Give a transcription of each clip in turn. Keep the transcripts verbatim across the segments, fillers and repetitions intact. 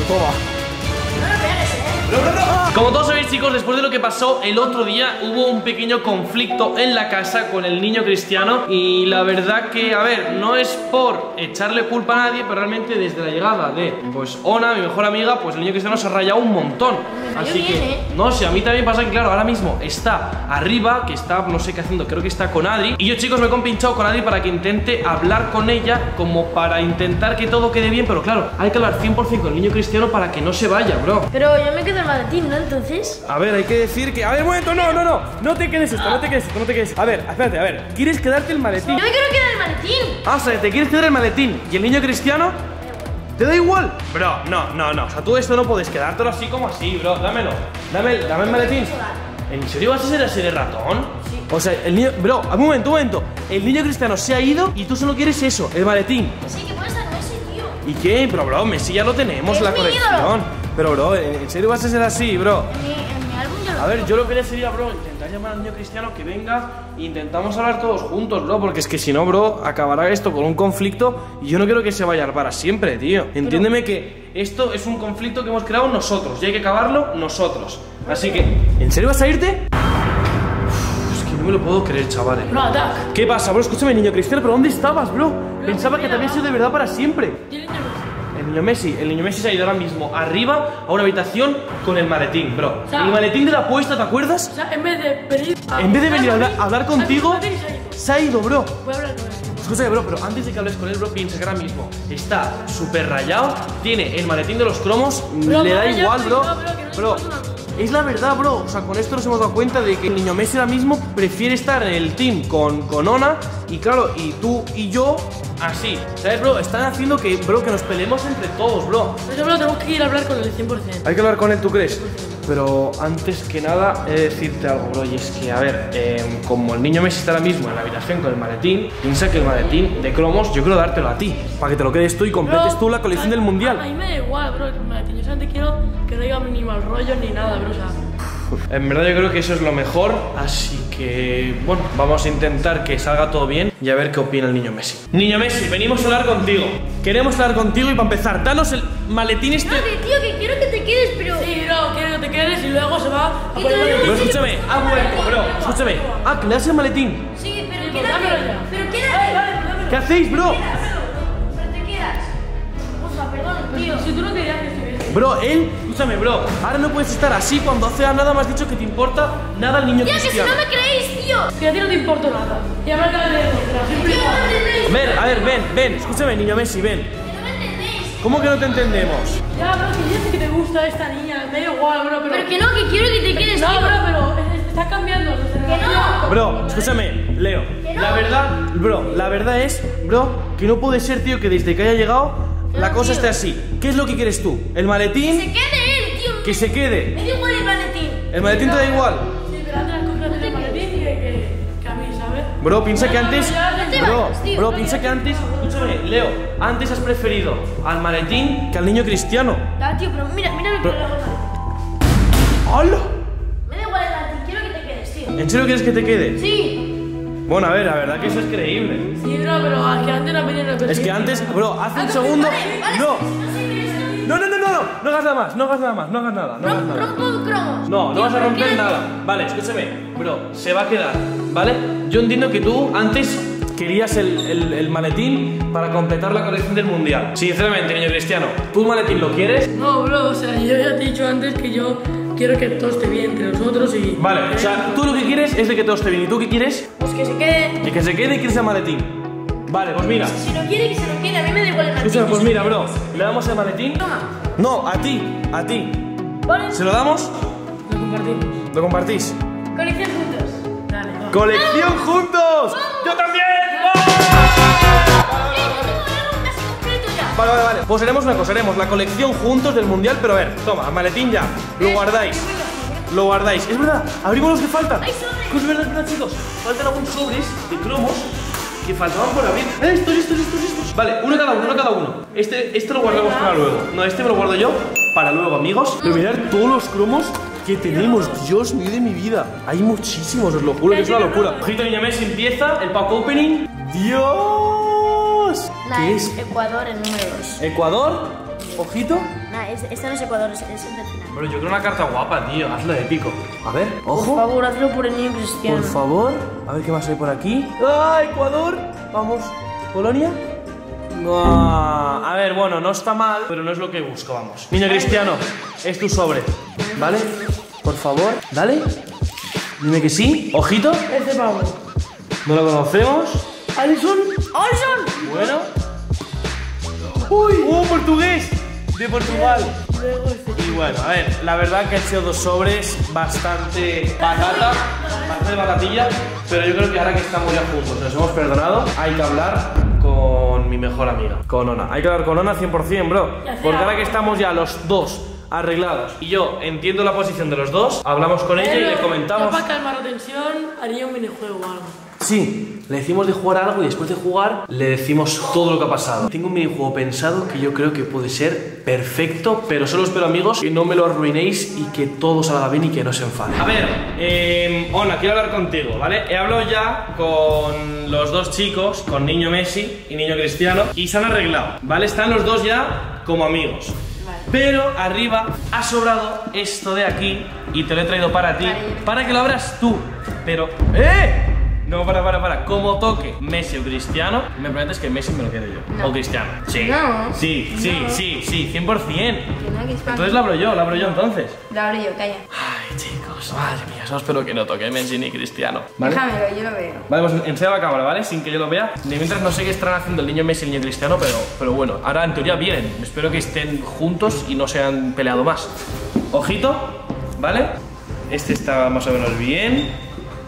Toma. No lo pegues, ¿eh? No, no, no. Como todos sabéis, chicos, después de lo que pasó el otro día, hubo un pequeño conflicto en la casa con el niño Cristiano. Y la verdad que, a ver, no es por echarle culpa a nadie, pero realmente desde la llegada de, pues, Ona, mi mejor amiga, pues el niño Cristiano se ha rayado un montón. Así bien, que, ¿eh? no sé, a mí también pasa que, claro, ahora mismo está arriba, que está, no sé qué haciendo, creo que está con Adri. Y yo, chicos, me he compinchado con Adri para que intente hablar con ella, como para intentar que todo quede bien. Pero claro, hay que hablar cien por cien con el niño Cristiano para que no se vaya, bro. Pero yo me quedo el maletín, ¿no? Entonces. A ver, hay que decir que... A ver, un momento, no, no, no. No te quedes esto, no te quedes esto, no te quedes. A ver, espérate, a ver. ¿Quieres quedarte el maletín? Yo me quiero quedar el maletín. Ah, o sea, te quieres quedar el maletín. ¿Y el niño Cristiano? ¿Te da igual? Bro, no, no, no. O sea, tú esto no puedes quedártelo así como así, bro. Dámelo. Dame, dame el maletín. ¿En serio vas a ser así de ratón? Sí. O sea, el niño... Bro, un momento, un momento. El niño Cristiano se ha ido y tú solo quieres eso, el maletín. Sí, que puede estar Messi, tío. ¿Y qué? Pero, bro, Messi ya lo tenemos, Es la mi colección. ídolo. Pero, bro, ¿en serio vas a ser así, bro? En mi, en mi álbum ya lo A ver, yo lo que haría sería, bro, intentar llamar al niño Cristiano que venga e intentamos hablar todos juntos, bro. Porque es que si no, bro, acabará esto con un conflicto y yo no quiero que se vaya para siempre, tío. Entiéndeme que esto es un conflicto que hemos creado nosotros y hay que acabarlo nosotros. Así que, ¿en serio vas a irte? Uf, es que no me lo puedo creer, chavales. No, Doc. ¿Qué pasa, bro? Escúchame, niño Cristiano, ¿pero dónde estabas, bro? Pensaba que te había sido de verdad para siempre. El niño Messi, el niño Messi se ha ido ahora mismo arriba a una habitación con el maletín, bro. O sea, el maletín de la apuesta, ¿te acuerdas? O sea, en vez de venir a, En vez de venir a hablar, a hablar contigo, a- a- se ha ido, bro. voy a hablar con él. Escúchame, bro, pero antes de que hables con él, bro, piensa que ahora mismo está súper rayado, tiene el maletín de los cromos, Bro, le da bro, ya igual, estoy, bro. no, bro, que no Bro, se pasa nada. es la verdad, bro. O sea, con esto nos hemos dado cuenta de que el niño Messi ahora mismo prefiere estar en el team con, con Ona. Y claro, y tú y yo, así. ¿Sabes, bro? Están haciendo que, bro, que nos peleemos entre todos, bro. Por eso, bro, tenemos que ir a hablar con él cien por cien. Hay que hablar con él, ¿tú crees? Pero antes que nada, he de decirte algo, bro. Y es que, a ver, eh, como el niño Messi está ahora mismo en la habitación con el maletín, piensa que el maletín de cromos yo quiero dártelo a ti, para que te lo quedes tú y completes Bro, tú la colección a- del mundial. A mí me da igual, bro, el maletín. Yo solamente quiero que no diga ni mal rollo ni nada, bro, o sea. En verdad yo creo que eso es lo mejor, así que, bueno, vamos a intentar que salga todo bien y a ver qué opina el niño Messi. Niño Messi, venimos a hablar contigo. Queremos hablar contigo y para empezar, danos el maletín este... No, que, tío, que quiero que te quedes, pero. Sí, bro, quiero que te quedes y luego se va a Y poner te el digo- Pero maletín. escúchame, ha vuelto, bro, escúchame. Ah, que le das el maletín. Sí, pero Sí, quédate. dámelo ya. Pero Vale, quédate. vale, dámelo. ¿Qué hacéis, bro? Pero te quedas. O sea, perdón, tío. Si tú no querías que estuviese. Bro, él, escúchame, bro, ahora no puedes estar así cuando hace nada más dicho que te importa nada el niño Tío, que si Cristiano. no me creéis, tío. Que a ti no te importa nada. Y a ver que de otra, siempre Tío, no igual. me entendéis. Ven, a ver, ven, ven, escúchame, niño Messi, ven. Que no me entendéis. ¿Cómo que no te entendemos? Ya, bro, que dices que te gusta esta niña, me da igual, bro, pero. Pero que no, que quiero que te quedes, No, tío. bro, pero es- es- está cambiando. Que no. Bro, escúchame, Leo. no. La verdad, bro, la verdad es, bro, que no puede ser, tío, que desde que haya llegado la No, cosa tío. esté así. ¿Qué es lo que quieres tú? ¿El Que maletín? se quede él, tío. Que se quede. Me da igual el maletín. ¿El maletín te da igual? Sí, pero antes las cosas del maletín que, que, que a mí, ¿sabes? Bro, piensa que antes... No te Bro, vayas, tío. bro, piensa que antes... Escúchame, Leo, antes has preferido al maletín que al niño Cristiano. Ya, tío, pero mira, mira lo que Pero- le hago. ¡Hala! Me da igual el maletín, quiero que te quedes, tío. ¿En serio quieres que te quede? Sí. Bueno, a ver, la verdad que eso es creíble. Sí, bro, pero a que antes no pedían el Es que antes, bro, hace un segundo... No, no, no, no, no, no hagas nada más, no hagas nada más, no hagas nada, no hagas Rom- nada. Rompo cromos. No, no Tío, vas a pero romper quédate. nada. Vale, escúchame, bro, se va a quedar, ¿vale? Yo entiendo que tú antes querías el, el- el maletín para completar la colección del mundial. Sinceramente, niño Cristiano, ¿tú el maletín lo quieres? No, bro, o sea, yo ya te he dicho antes que yo quiero que todo esté bien entre nosotros y. Vale, o sea, tú lo que quieres es de que todo esté bien. ¿Y tú qué quieres? Pues que se quede. De que se quede y quieres el maletín. Vale, pues mira. Si no quiere, que se lo quede. A mí me da igual el maletín. Escúchame, pues mira, bro, ¿le damos el maletín? Toma. No, a ti, a ti. Vale. ¿Se lo damos? Lo compartimos. ¿Lo compartís? Colección juntos. Dale, va. ¡Colección juntos! ¡Yo también! Vale, vale, vale. Pues haremos una cosa, haremos la colección juntos del mundial, pero a ver, toma, maletín ya. Lo guardáis. Lo guardáis. Es verdad, abrimos los que faltan. Hay sobres. Pues es verdad, es verdad, chicos. Faltan algunos sobres de cromos que faltaban por abrir. Eh, estos, estos, estos, estos. Vale, uno cada uno, uno cada uno. Este, este lo guardamos para luego. No, este me lo guardo yo para luego, amigos. Pero mirad todos los cromos que tenemos. Dios mío de mi vida. Hay muchísimos, os lo juro que es una locura. Ojito, niña Messi, empieza el pack opening. ¡Dios! Nah, ¿Qué es es? Ecuador en número dos. Ecuador. Ojito. Nah, este, este no es Ecuador, es, es el del final. Pero yo creo una carta guapa, tío. Hazlo épico. A ver, Por ojo. favor, hazlo por el niño cristiano. Por favor. A ver qué más hay por aquí. ¡Ah, Ecuador! Vamos. ¿Polonia? No. A ver, bueno, no está mal, pero no es lo que busco, vamos. Niño cristiano, es tu sobre. ¿Vale? Por favor, dale. Dime que sí. Ojito. Este pavo. No lo conocemos. Alison. ¡Olson! Bueno. ¡Uy! ¡Uh, portugués! De Portugal. Luego este. Y bueno, a ver, la verdad que han sido dos sobres bastante patata, bastante patatilla, pero yo creo que ahora que estamos ya juntos, nos hemos perdonado, hay que hablar con mi mejor amiga, con Ona. Hay que hablar con Ona cien por cien, bro. Porque ahora que estamos ya los dos arreglados y yo entiendo la posición de los dos, hablamos con ella y le comentamos. Yo para calmar la tensión haría un minijuego o algo. Sí, le decimos de jugar algo y después de jugar le decimos todo lo que ha pasado. Tengo un minijuego pensado que yo creo que puede ser perfecto, pero solo espero, amigos, que no me lo arruinéis y que todo salga bien y que no se enfade. A ver, eh, Ona, quiero hablar contigo, ¿vale? He hablado ya con los dos chicos, con Niño Messi y Niño Cristiano, y se han arreglado, ¿vale? Están los dos ya como amigos. Pero arriba ha sobrado esto de aquí y te lo he traído para ti, para que lo abras tú. Pero... ¡Eh! No, para, para, para. Como toque Messi o Cristiano, me prometes que Messi me lo quedo yo. No. O Cristiano. Sí. No. Sí, sí, No. sí, sí, cien por cien. Que no, que es para Entonces mí. la abro yo, la abro yo entonces. Lo abro yo, calla. Ay, chicos, madre mía, solo espero que no toque Messi ni Cristiano. ¿Vale? Déjamelo, yo lo veo. Vale, pues enseña la cámara, ¿vale? Sin que yo lo vea. De mientras no sé qué estarán haciendo el niño Messi y el niño Cristiano, pero, pero bueno, ahora en teoría vienen. Espero que estén juntos y no se han peleado más. Ojito, ¿vale? Este está más o menos bien.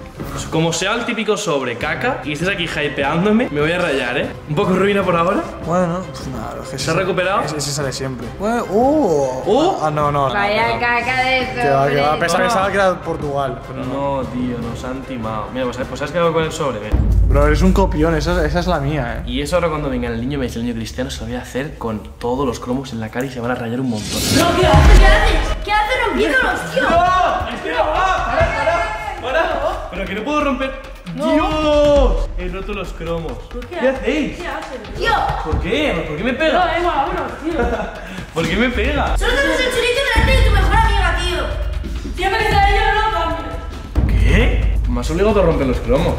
Como sea el típico sobre caca y estés aquí hypeándome, me voy a rayar, ¿eh? Un poco ruina por ahora. Bueno, pues nada, es que ¿Se ha recuperado? Ese, ese sale siempre. Bueno, uh, ¿Uh? Ah, no, no. no, Vaya no. caca de esto. Que va, que va. Pensaba, No. pensaba que era Portugal. Pero no. No, tío, nos han timado. Mira, pues, pues ¿sabes qué hago con el sobre? Mira. Bro, eres un copión, esa, esa es la mía, eh. Y eso ahora cuando venga el niño Messi y el niño Cristiano se lo voy a hacer con todos los cromos en la cara y se van a rayar un montón. No, ¿qué haces? ¿Qué haces? ¿Qué haces rompiéndolos, tío? ¡No! ¡Espera! ¡Para, para! ¡Para! Pero que no puedo romper. ¡Dios! He roto los cromos. qué ¿Qué haces? hacéis? ¿Qué haces? Tío, ¿Por qué? ¿Por qué me No, pega? Emma, vámonos, tío. ¿Por qué me pega? solo tenemos el chulito delante de tu mejor amiga, tío. Siempre que está ella, no lo cambies. ¿Qué? Me has obligado a romper los cromos.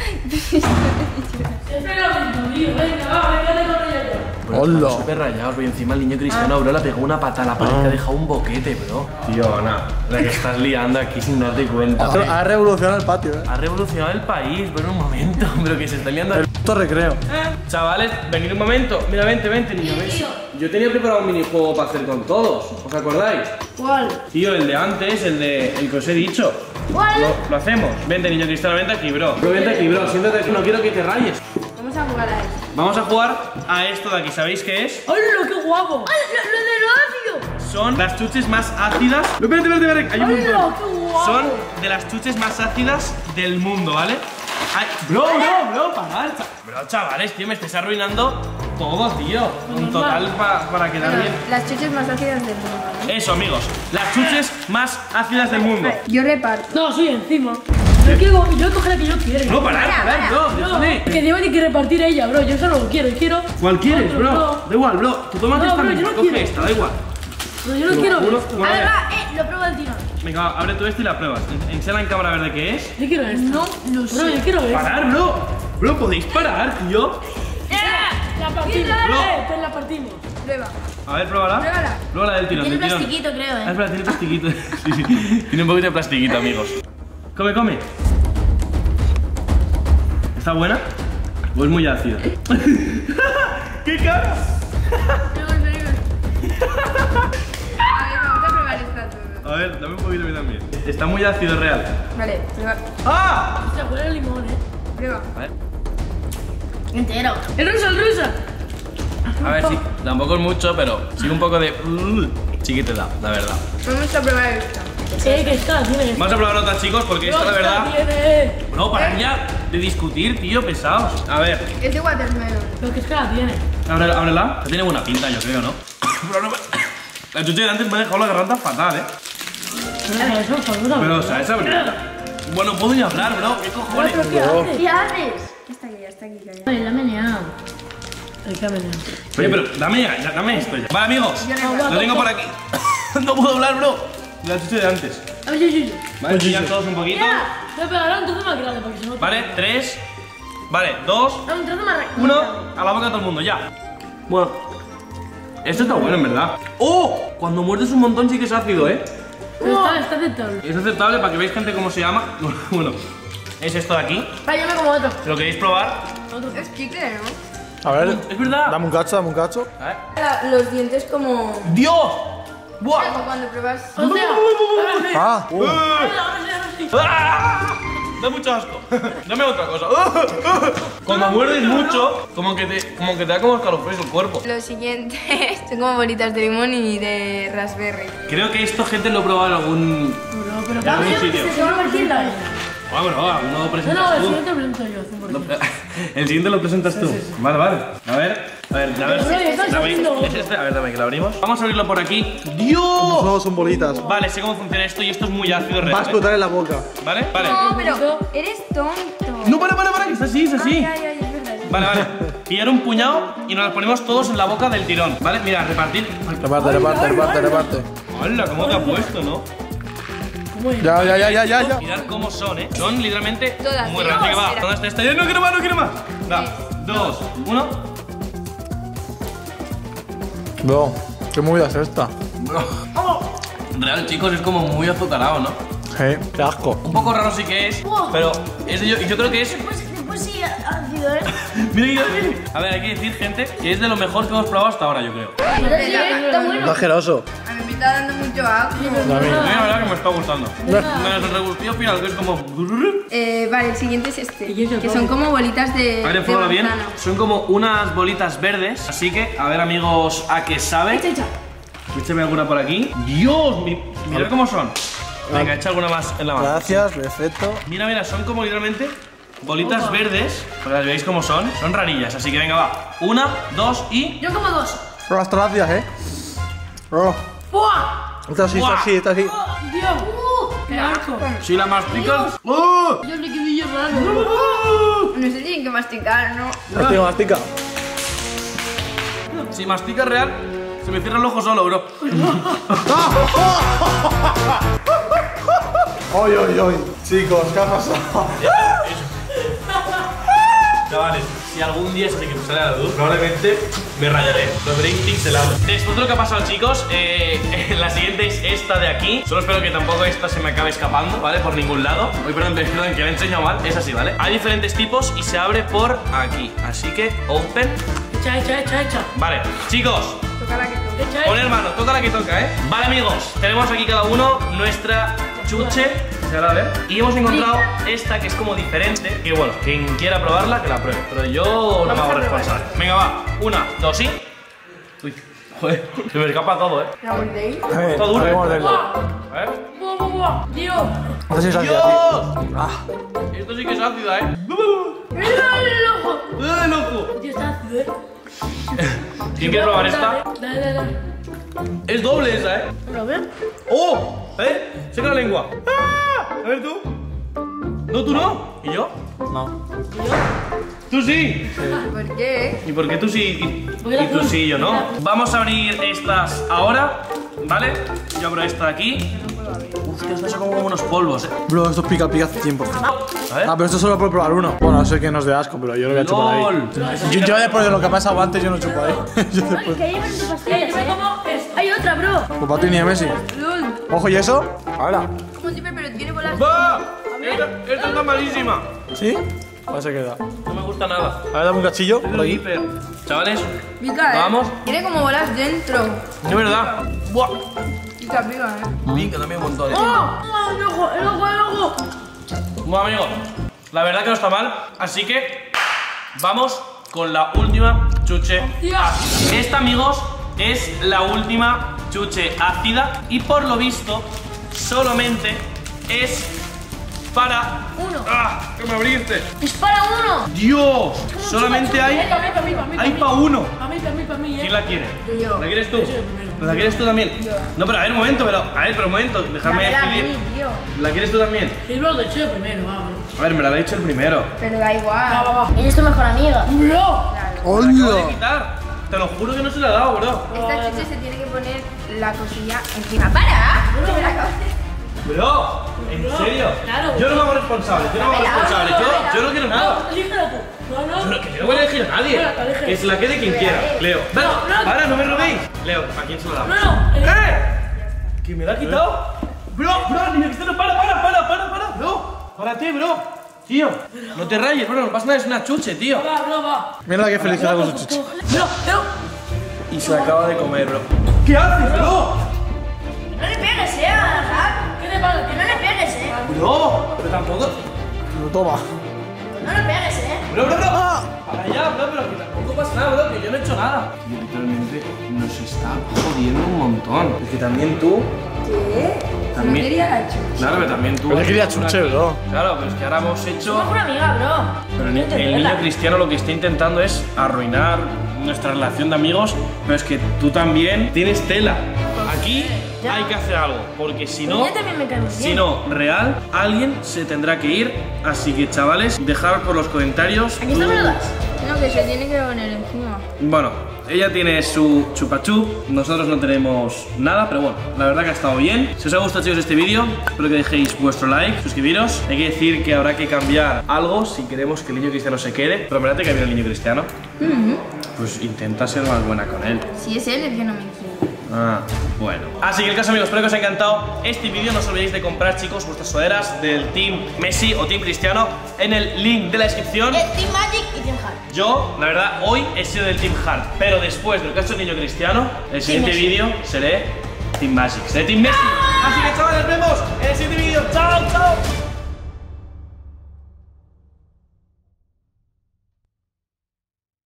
Siempre lo mismo, tío. Venga, va, venga, te corro yo. Bro, Hola. estamos súper rayados, bro. Y encima el niño Cristiano, bro, le pegó una pata a la pared que ha dejado un boquete, bro. Tío, Ana, la que estás liando aquí sin darte cuenta. Ha revolucionado el patio, eh. Ha revolucionado el país, pero un momento, pero que se está liando. El puto recreo. Chavales, venid un momento. Mira, vente, vente, niño, ves. Yo tenía preparado un minijuego para hacer con todos. ¿Os acordáis? ¿Cuál? Tío, el de antes, el de el que os he dicho. ¿Cuál? Lo, lo hacemos. Vente, niño Cristiano, vente aquí, bro. Bro, vente aquí, bro. Siéntate aquí, no quiero que te rayes. Vamos a jugar a esto. Vamos a jugar a esto de aquí. ¿Sabéis qué es? ¡Hola, qué guapo! ¡Ay, lo, lo de lo ácido! Son las chuches más ácidas. No, espérate, espérate, espérate. Hay un ¡Hola, montón. qué guapo! Son de las chuches más ácidas del mundo, ¿vale? Ay, bro, bro, bro, parad. Bro, chavales, tío, me estáis arruinando todo, tío. Un total pa- para quedar Bueno, bien. las chuches más ácidas del mundo, ¿vale? Eso, amigos. Las chuches más ácidas del mundo. Yo reparto. No, soy encima. Yo quiero, yo coger la que yo quiero. No, parad, Para, parad, bro. No, Déjame. que Diego tiene que repartir ella, bro. Yo solo lo quiero, quiero. ¿Cuál quieres, otro, bro? no. Da igual, bro. Tú tomas No, esta bro, yo misma. no Coge quiero. esta, da igual. No, yo no Te lo quiero juro. esto. Bueno, A ver, a ver. va, eh, lo pruebo al tirón. Venga, va, abre tú esto y la pruebas. En- Enséñala en cámara a ver de qué es. Yo quiero esto. No lo Bro, sé. yo quiero esto. Parar, bro. Bro, podéis parar, tío. La partimos. Bro. Eh, pues la partimos. Prueba. A ver, pruébala. Pruébala. Pruébala del tirón. Tiene del tirón. plastiquito, creo, Ah, eh. espera, tiene plastiquito. Sí, sí. Tiene un poquito de plastiquito, amigos. Come, come. ¿Está buena? ¿O es muy ácida? ¡Qué cara! A ver, vamos a probar esta tú. A ver, dame un poquito a mí también. Está muy ácido, real. Vale, prueba. ¡Ah! Se huele el limón, eh. Prueba. A ver. Entero. El rusa, el rusa. A ver, sí. Tampoco es mucho, pero sí un poco de... Sí que te da, la verdad. Vamos a probar esta. Eh, que está, tiene. Vamos a probar otra, chicos, porque esta, la verdad... Tiene. No, para ya de discutir, tío, pesados. A ver, Es de watermelon. Pero que es que la tiene. ábrela. ábrela. Tiene buena pinta, yo creo, ¿no? Pero no me- La chucha de antes me ha dejado la garganta fatal, ¿eh? Mira, eso es fabuloso. Pero, o sea, esa... Bueno, puedo ni hablar, bro. ¿Qué cojones? ¿Pero qué haces? ¿Qué haces? Está aquí, ya está aquí, calla. Vale, la ha meneado. El que ha venido. Oye, pero dame ya, ya, dame esto ya. Vale, amigos, lo tengo por aquí. No puedo hablar, bro. La chuche de antes. Ay, ay, ay. Vale, chillan todos un poquito. Voy a pegar un trozo más grande porque si no. Vale, tres. Vale, dos. No, un trozo más grande. Uno. A la boca de todo el mundo, ya. Bueno. Esto está bueno, en verdad. ¡Oh! Cuando muerdes un montón sí que es ácido, ¿eh? Pero está, está aceptable. Es aceptable para que veáis gente cómo se llama. Bueno, es esto de aquí. Vale, yo me como otro. ¿Lo queréis probar? Es chicle, ¿no? A ver, Es verdad. dame un cacho, dame un cacho. A ver. La- Los dientes como... ¡Dios! ¡Buah! como cuando pruebas... O sea, ahora sí. Ah, uh. ¡Eh! Ahora sí, ahora sí. ¡Ah! Da mucho asco. Dame otra cosa. Cuando muerdes mucho, como que te, como que te da como escalofríos el cuerpo. Los siguientes son como bolitas de limón y de raspberry. Creo que esto gente lo he probado en algún. Pero, pero, En algún pero, sitio. se va a partir la- Ah, bueno, va, uno lo No, presentas no, el tú. siguiente lo presento yo, cien por ciento. El siguiente lo presentas tú. Vale, vale. A ver, a ver, a ver. Pero, oye, estás dame- haciendo- ¿Es este? A ver, dame que lo abrimos. Vamos a abrirlo por aquí. Como ¡Dios! solo son bolitas. Vale, sé cómo funciona esto y esto es muy ácido Va a real. ¿eh? explotar en la boca. ¿Vale? Vale. No, pero eres tonto. No, para, para, para, que está así, es así. Ay, ay, ay, es verdad. Vale, vale. Pillar un puñado y nos los ponemos todos en la boca del tirón. ¿Vale? Mira, repartir. Reparte, reparte, reparte, reparte. ¡Hala! ¿Cómo te ha puesto, no? ¿Cómo es? Ya, ya, ya, ya, ya, ya. Mirad cómo son, ¿eh? Son literalmente Todas, muy ¿sí? raras. Así que va, Espera. ¿dónde está esta? ¡Ya no quiero más, no quiero más! Da, dos, uno. Bro, ¿qué movida es esta? Real, chicos, es como muy azucarado, ¿no? Sí, qué asco. Un poco raro sí que es, pero es de yo, yo creo que es. Pues, pues sí, ácido, ¿eh? Mira, mira, mira. A ver, hay que decir, gente, que es de lo mejor que hemos probado hasta ahora, yo creo. Está bueno. Está asqueroso. A mí me está dando mucho asco. A mí. A mí la verdad que me está gustando. Menos el regustillo final, que es como. Eh, vale, el siguiente es este. ¿Y qué es el Que otro? son como bolitas de, A ver, de enfócalo bien. manzana. Son como unas bolitas verdes, así que, a ver, amigos, ¿a qué sabe? Echa, echa. Échame alguna por aquí. ¡Dios! mi- Mira cómo son. Venga, echa alguna más en la mano. Gracias, perfecto. Mira, mira, son como literalmente bolitas verdes. Para que veáis cómo son. Son rarillas, así que venga, va. Una, dos y. Yo como dos. Bro, hasta gracias, eh. Bro, ¡Buah! esta sí, esta sí, esta sí. Dios. ¡Qué asco! Si la masticas. ¡Oh! Yo le quedillo raro. No se tienen que masticar, ¿no? Mastica, mastica. Si masticas real, se me cierra el ojo solo, bro. Ay, ay, ay. Chicos, ¿qué ha pasado? Chavales, si algún día se que me sale a la luz, probablemente me rayaré. Lo veréis pixelado. Después de lo que ha pasado, chicos, eh, la siguiente es esta de aquí. Solo espero que tampoco esta se me acabe escapando, ¿vale? Por ningún lado. Uy, perdón, perdón, que la he enseñado mal. Es así, ¿vale? Hay diferentes tipos y se abre por aquí. Así que, open. Echa, echa, echa, echa. Vale, chicos, Toca la que toca. Echa, pon echa. hermano, toca la que toca, ¿eh? Vale, amigos, tenemos aquí cada uno nuestra chuche. ¿Se va a ver? Y hemos encontrado esta que es como diferente. Que bueno, quien quiera probarla, que la pruebe. Pero yo no me hago responsable. Venga, va. Una, dos y. Uy, joder, se me escapa todo, ¿eh? ¿La mordéis? Eh, Está duro, hay que ¿eh? morderlo. A ver. ¡Buah, buah, buah! ¡Dios! No sé si es así, ¡Dios! así. Ah, Esto sí que es ácida, ¿eh? ¡Mira el ojo! ¡Eh, loco! Tío, está ácido, ¿eh? ¿Quién quiere probar esta? Dale, dale, dale. Es doble esa, ¿eh? ¿Lo ven? ¡Oh! ¿Eh? Seca la lengua. ¡Ah! A ver tú. No, tú no. ¿Y yo? no. Tú sí. ¿Por qué? ¿Y por qué tú sí y, Porque la y tú azul. sí y yo no? Vamos a abrir estas ahora, ¿vale? Yo abro esta de aquí. Uf, que estas son como unos polvos, eh. Bro, esto pica, pica cien por ciento. A ver. Ah, pero esto solo por probar uno. Bueno, sé que no es de asco, pero yo lo voy a chupar ahí. ¡Lol! Yo, yo después de lo que ha pasado antes, yo no chupo ahí. Yo después. Que hay varias Eh, pastillas, yo me ¿eh? como esto. Hay otra, bro. Pues para ti ni a Messi. Lul. Ojo, ¿y eso? Ahora. Como siempre, pero tiene bolas. ¡Va! Esta, esta está malísima. ¿Sí? Ahora se queda. No me gusta nada. A ver, dame un cachillo por aquí. Hiper. Chavales, Pica, ¿eh? Vamos. Tiene como bolas dentro. de verdad. ¡Buah! Pica, pica, ¿eh? Pica también un montón. eh. ¡Oh! ¡Oh, el ojo, el ojo, el ojo! Bueno, amigos, la verdad que no está mal. Así que vamos con la última chuche ácida. Esta, amigos, es la última chuche ácida. Y por lo visto, solamente es para. Uno. ¡Ah! ¡Que me abriste! ¡Es para uno! ¡Dios! Solamente Eh, hay. para mí, para mí, para mí. Hay pa' uno. Para mí, para mí, para mí, ¿Quién eh. la quiere? Yo. ¿La quieres tú? Yo soy el primero. ¿La quieres tú también? No, pero a ver, un momento, pero. A ver, pero un momento, déjame Dame a mí, decidir. tío. ¿La quieres tú también? Sí, bro, de hecho, primero, vamos. A ver, me la he dicho el primero. Pero da Va, igual. va, va. Eres tu mejor amiga. ¡Bro! Claro. Me la acabo de ¡Hola! quitar. Te lo juro que no se la he dado, bro. Esta chuche se tiene que poner la cosilla encima. ¡Para! Que me la acabo de... Bro, ¿en serio? Claro. Yo no me hago responsable, yo no me hago responsable. Yo, yo no quiero nada. No, elígelo tú. No, no. Yo no, que yo no voy a elegir a nadie. Bueno, elige. Que se la quede quien quiera. Leo. No, no. Ahora no me robéis. Leo, ¿a quién se lo damos? No, no. elige. ¡Eh! ¿Que me la ha quitado? Bro, bro, niño cristiano, para, para, para, para, para, bro. Párate, bro. Tío, no te rayes, bro, no pasa nada, es una chuche, tío. Va, bro, va. Mira la que felicidad con su chuche. Bro, bro. Y se acaba de comer, bro. ¿Qué haces, bro? No le pegues, eh, Azar. ¿Qué te pasa? Que no le pegues, eh. Bro, pero tampoco. Lo toma. No le pegues, eh. Bro, bro, bro. Para allá, bro, pero que tampoco pasa nada, bro, que yo no he hecho nada. Tío, literalmente nos está jodiendo un montón. Es que también tú. ¿Qué? También. No quería la chuche. Claro, pero también tú. Pero yo quería chuche, bro. Claro, pero es que ahora hemos hecho. Somos una amiga, bro. Pero ni- el niño cristiano lo que está intentando es arruinar nuestra relación de amigos, pero es que tú también tienes tela. Aquí hay que hacer algo, porque si no, Ella también me cae muy si bien. no, real, alguien se tendrá que ir. Así que chavales, dejad por los comentarios. Aquí está, me lo das. No, que se tiene que poner encima. Bueno, ella tiene su chupachú, nosotros no tenemos nada, pero bueno, la verdad que ha estado bien. Si os ha gustado, chicos, este vídeo, espero que dejéis vuestro like, suscribiros. Hay que decir que habrá que cambiar algo si queremos que el niño cristiano se quede. Pero espérate que viene el niño cristiano. Pues intenta ser más buena con él. Si es él el que no me quiere. Ah, bueno. Así que el caso, amigos, espero que os haya encantado este vídeo. No os olvidéis de comprar, chicos, vuestras sudaderas del Team Messi o Team Cristiano en el link de la descripción. El Team Magic y Team Hard. Yo, la verdad, hoy he sido del Team Hard, pero después del caso del niño cristiano, el siguiente Messi. vídeo seré Team Magic, seré Team Messi. Así que, chavales, nos vemos en el siguiente vídeo. ¡Chao, chao!